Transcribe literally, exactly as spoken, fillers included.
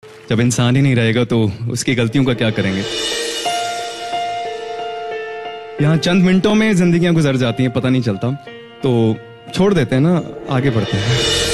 जब इंसान ही नहीं रहेगा तो उसकी गलतियों का क्या करेंगे। यहाँ चंद मिनटों में जिंदगियां गुजर जाती हैं, पता नहीं चलता। तो छोड़ देते हैं ना, आगे बढ़ते हैं।